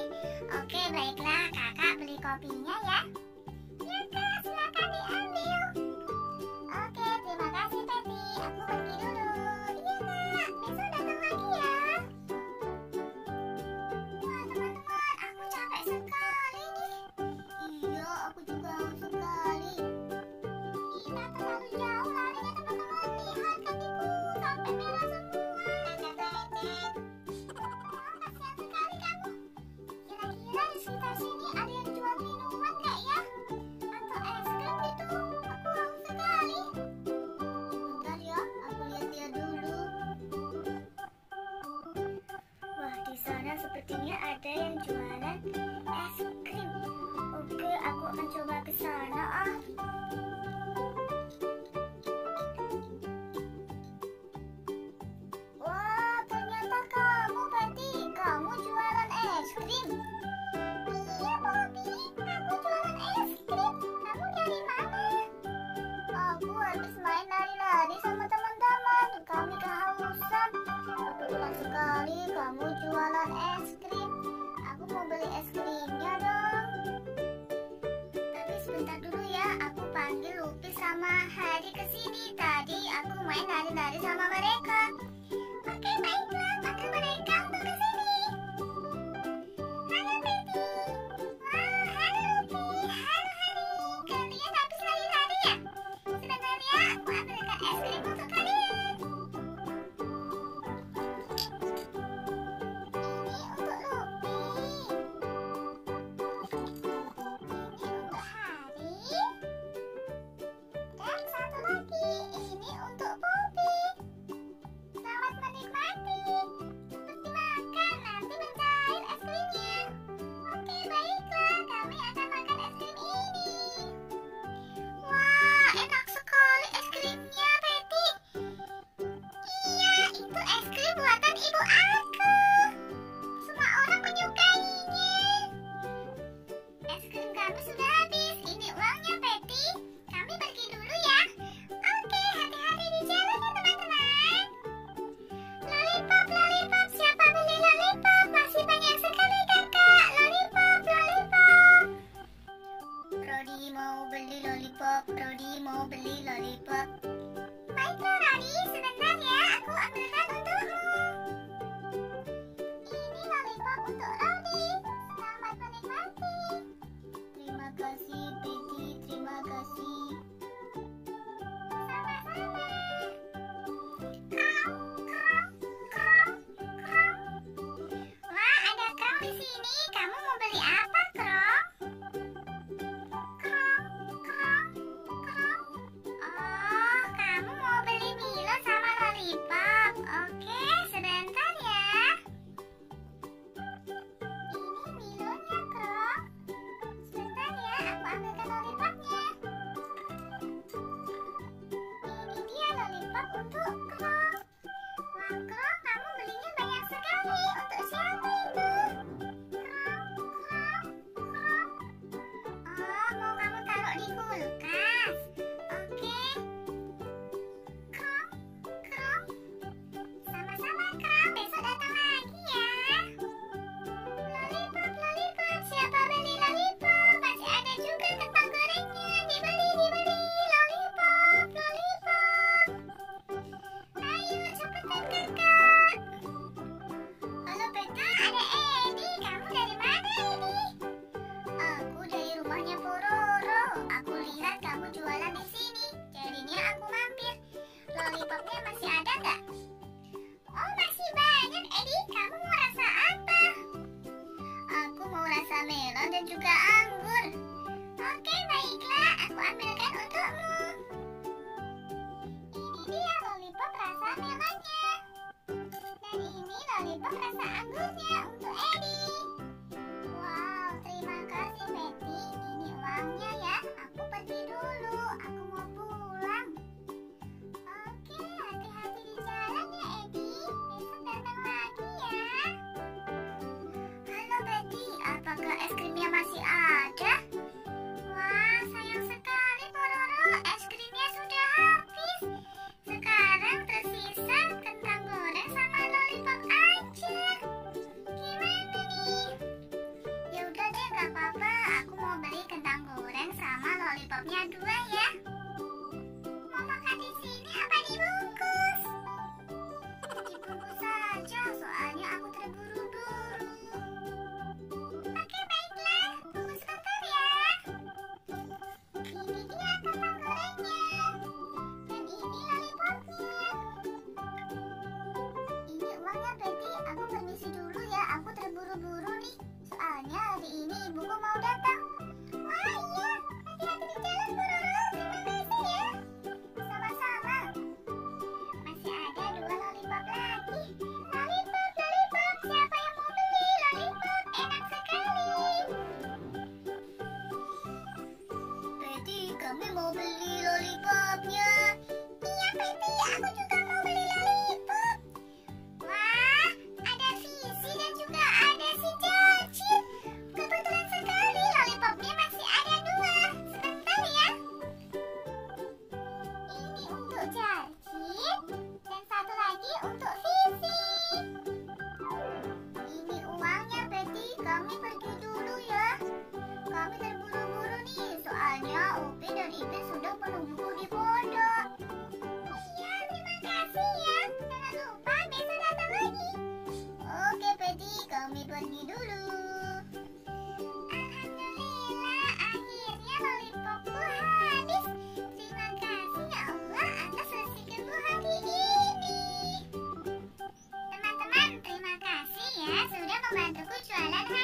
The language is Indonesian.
Oke, baiklah, kakak beli kopinya ya. Ya kak, silakan diambil. Oke, terima kasih Patty. Aku pergi dulu. Iya kak, besok datang lagi ya. Wah teman-teman, aku capek sekali nih. Iya, aku juga haus sekali. Kita terlalu jauh larinya teman-teman. Lihat kakiku sampai merah semua. Kasihan sekali kamu. Kira-kira di sekitar sini ada yang jual minuman nggak ya? Atau es krim gitu? Aku haus sekali. Bentar ya, aku lihat-lihat dulu. Wah, di sana sepertinya ada yang jualan es krim. Oke, aku akan coba ke sana ah. Wah, ternyata kamu Patty. Kamu jualan es krim. Iya, Bobby. Aku jualan es krim. Kamu dari mana? Aku habis main lari-lari sama teman-teman. Kami kehausan. Kebetulan sekali kamu jualan es krim. Aku mau beli es krimnya dong. Tapi sebentar dulu ya. Aku panggil Lupi sama Hari ke sini. Tadi aku main lari-lari sama mereka. Oke, baiklah. Panggil mereka untuk ke sini. Halo Patty. Wah, halo Lupi. Halo Hari. Kalian habis lari-lari ya? Sebentar ya, aku ambilkan es krim untuk kalian. Ini untuk Lupi. Ini untuk Hari. Dan satu lagi, ini untuk Bobby. Selamat menikmati. Cepat dimakan, nanti mencair es krimnya. Oke, baiklah. Kami akan makan es krim ini. Wah, enak sekali es krimnya, Patty. Iya, itu es krim buatan ibu aku. Semua orang menyukainya. Es krim kami sudah habis. Ini uangnya, Patty. Kami pergi dulu ya. Oke, hati-hati di jalan ya, teman-teman. Lollipop, lollipop. Siapa beli lollipop? Masih banyak sekali, kakak. Lollipop, lollipop. Rodi mau beli lollipop. Rodi mau beli lollipop. Baiklah, Rodi. Sebentar ya. Aku ambilkan untukmu. Ini lollipop untuk Rodi. Selamat menikmati. Terima kasih, Patty. Terima kasih. Sama-sama. Krong, krong, krong, krong. Wah, ada Krong di sini. Kamu mau beli apa, Krong? Krong, krong, krong. Oh, kamu mau beli Milo sama lollipop. Oke, sebentar ya. Ini Milonya, Krong. Sebentar ya, aku ambilkan lollipopnya. Ini dia lollipop untuk Krong. Wah, Krong, kamu belinya banyak sekali. Untuk siapa itu? Krong, Krong, Krong. Oh, mau kamu taruh di kulkas? Oke. Krong, Krong. Sama-sama, Krong. Besok datang lagi ya. Lollipop, lollipop. Siapa beli lollipop? Masih ada juga kentang gorengnya. Dibeli, dibeli. Lollipop, lollipop. Ayo, cepetan kakak. Halo Patty, ada Edi. Kamu dari mana ini? Aku dari rumahnya Pororo. Aku lihat kamu jualan di sini. Jadinya aku mampir. Lollipopnya masih ada nggak? Oh, masih banyak, Edi. Kamu mau rasa apa? Aku mau rasa melon dan juga anggur. Oke, baiklah. Aku ambilkan untukmu. Ini dia lollipop rasa melonnya. Dan ini lollipop rasa anggurnya untuk Edi. Wow, terima kasih Patty. Ini uangnya ya. Aku pergi dulu. Aku mau pulang. Oke, hati-hati di jalan ya Edi. Besok datang lagi ya. Halo Patty, apakah es krimnya masih ada? Wah, sayang sekali Pororo. Es krimnya sudah habis. Sekarang tersisa kentang goreng sama lollipop aja. Gimana nih? nggak apa-apa. Aku mau beli kentang goreng sama lollipopnya 2 ya. Mau makan di sini apa dibungkus? Dibungkus saja, soalnya aku terburu-buru. Oke, baiklah. Tunggu sebentar ya. Ini dia kentang gorengnya. Dan ini lollipopnya. Ini uangnya, Betty. Aku permisi dulu ya. Aku terburu-buru nih. Soalnya hari ini ibuku mau datang. Wah iya, hati-hati di jalan, Pororo. Terima kasih ya. Sama-sama. Masih ada 2 lollipop lagi. Lollipop, lollipop. Siapa yang mau beli lollipop? Enak sekali. Betty, kami mau beli lollipopnya. Iya, Betty. Aku juga mau beli lollipop. Wah, ada Visi dan juga ada si Cacil. Kebetulan sekali lollipopnya masih ada 2. Sebentar ya. Ini untuk Cacil dan satu lagi untuk Visi. Ini uangnya, Betty. Kami pergi dulu ya. Kami terburu-buru nih, soalnya Upin dan Ipin sudah menunggu di pondok. Iya, terima kasih ya. Jangan lupa besok datang lagi. Oke, Betty, kami pergi dulu. Alhamdulillah, akhirnya lollipopku habis. Terima kasih ya Allah atas rezekiku hari ini. Teman-teman, terima kasih ya sudah membantuku jualan hari